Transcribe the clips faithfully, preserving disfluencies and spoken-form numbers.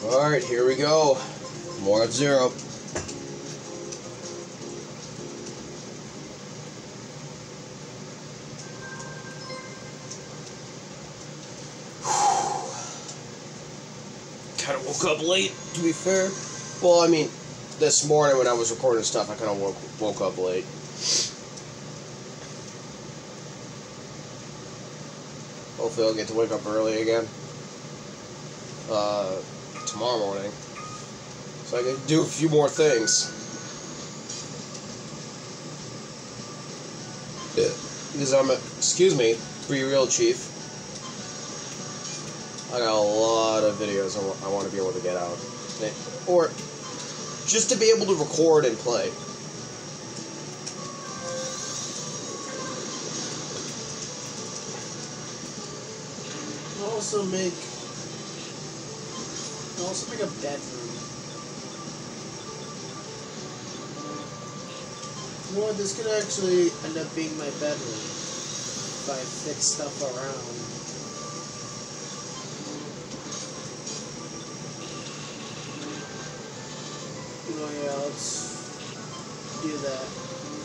Alright, here we go. More F-Zero. Kinda woke up late, to be fair. Well, I mean, this morning when I was recording stuff, I kinda woke, woke up late. Hopefully I'll get to wake up early again. Uh, tomorrow morning. So I can do a few more things. Yeah. Because I'm a, excuse me, Be Real Chief. I got a lot of videos I want to be able to get out. Or just to be able to record and play. I'll also make I'll also make a bedroom. You know what, this could actually end up being my bedroom if I fit stuff around. Oh yeah, let's do that.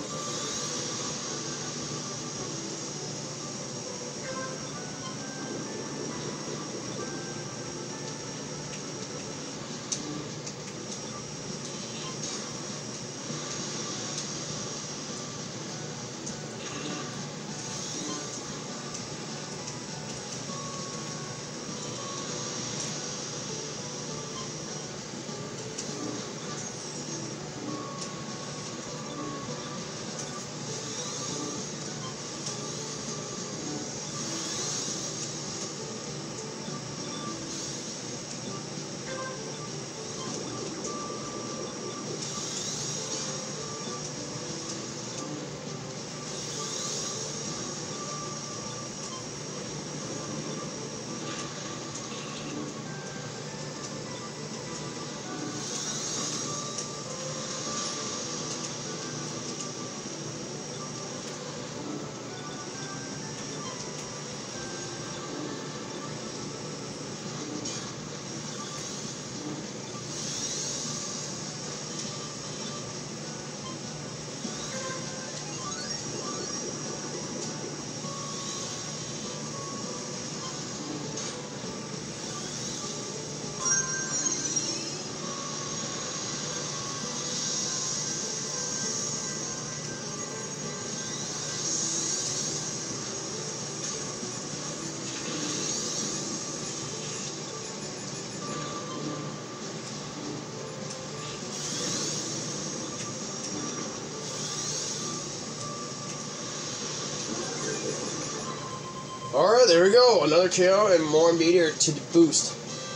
Alright, there we go. Another K O and more meteor to boost.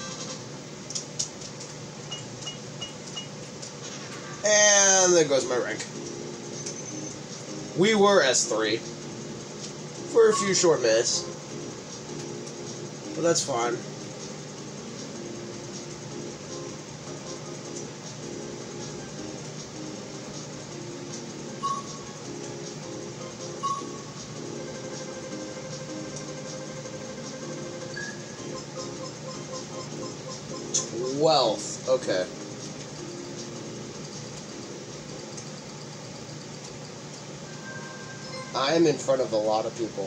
And there goes my rank. We were S three for a few short minutes. But that's fine. Twelfth. Okay. I am in front of a lot of people.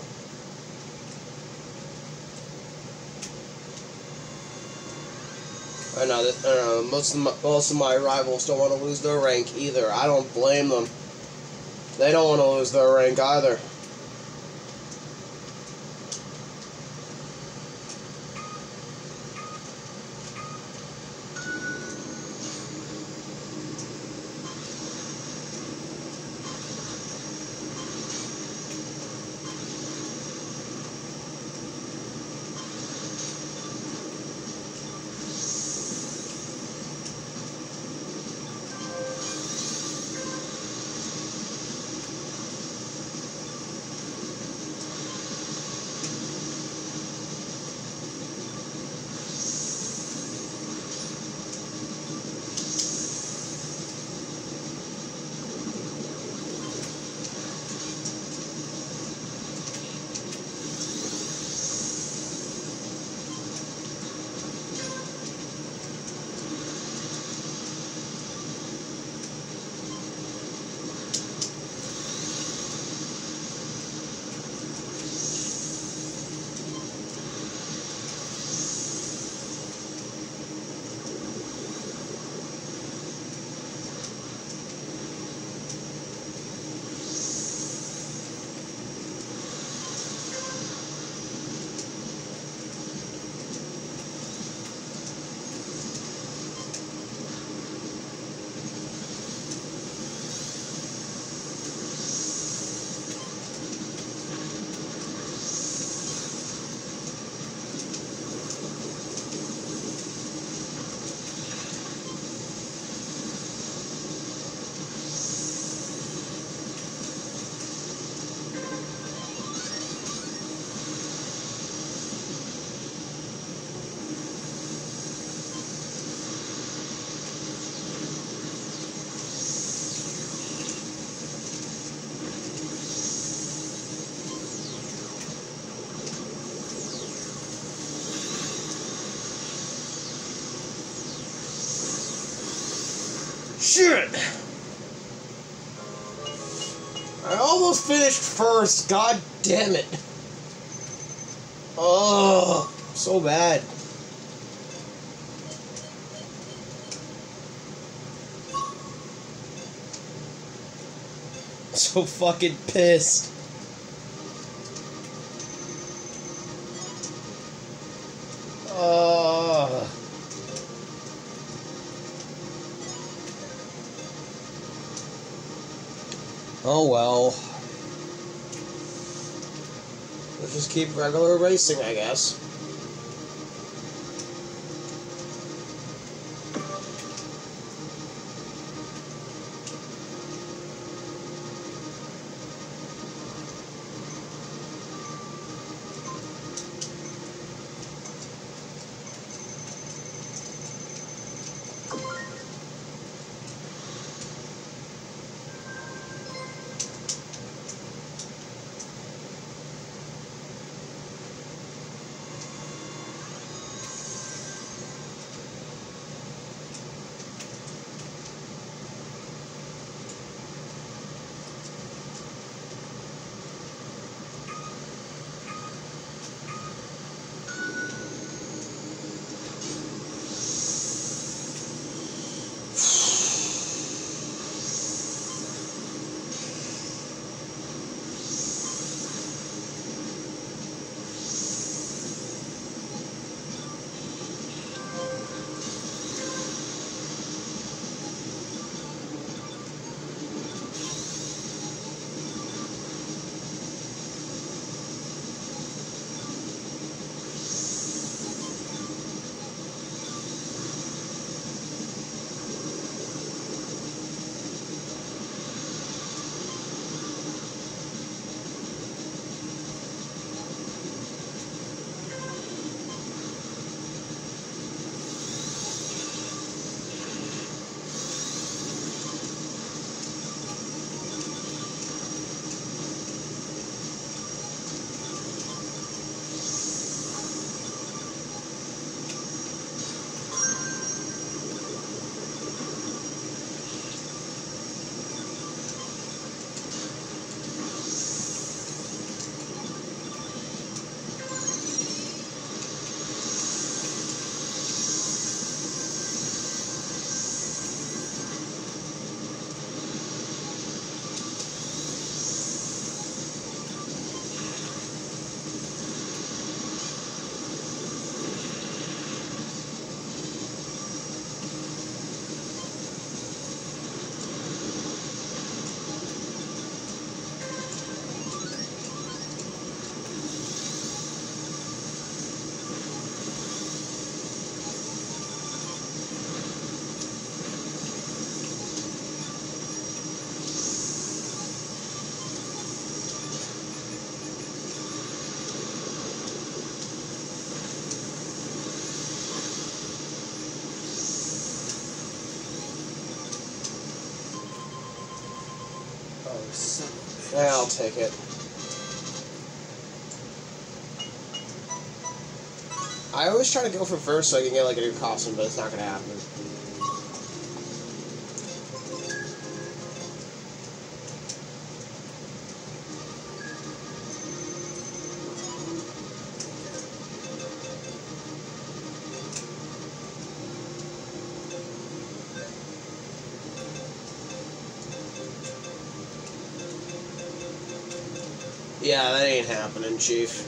I know that I know, most of my most of my rivals don't want to lose their rank either. I don't blame them. They don't want to lose their rank either. shit! I almost finished first, god damn it. Oh, so bad. So fucking pissed. Uh, oh well. Let's just keep regular racing, I guess. Son of a bitch. Yeah, I'll take it. I always try to go for first so I can get like a new costume, but it's not gonna happen. Yeah, that ain't happening, Chief.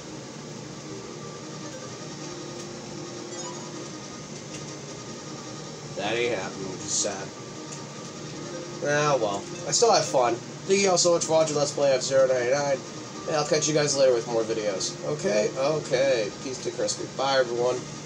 That ain't happening, which is sad. Ah, well. I still have fun. Thank you all so much for watching Let's Play F zero ninety-nine, and I'll catch you guys later with more videos. Okay? Okay. Peace to Crispy. Bye, everyone.